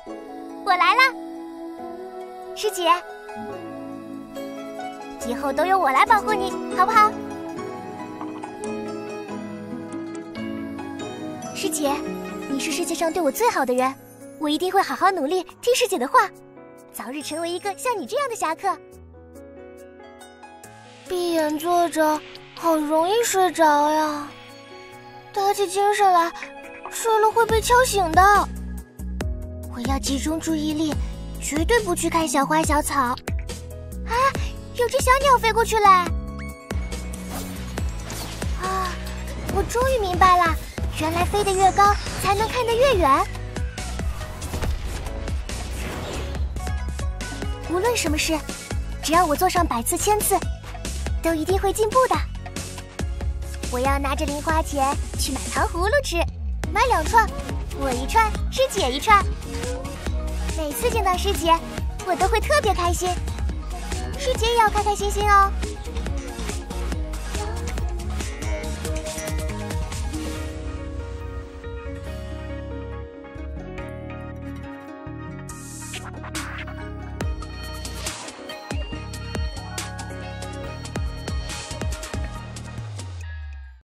我来了，师姐，以后都由我来保护你，好不好？师姐，你是世界上对我最好的人，我一定会好好努力，听师姐的话，早日成为一个像你这样的侠客。 闭眼坐着，好容易睡着呀。打起精神来，睡了会被敲醒的。我要集中注意力，绝对不去看小花小草。 啊，有只小鸟飞过去了！ 啊，我终于明白了，原来飞得越高，才能看得越远。 无论什么事，只要我做上100次、1000次，都一定会进步的。我要拿着零花钱去买糖葫芦吃，买2串，我1串，师姐1串。每次见到师姐，我都会特别开心。师姐也要开开心心哦。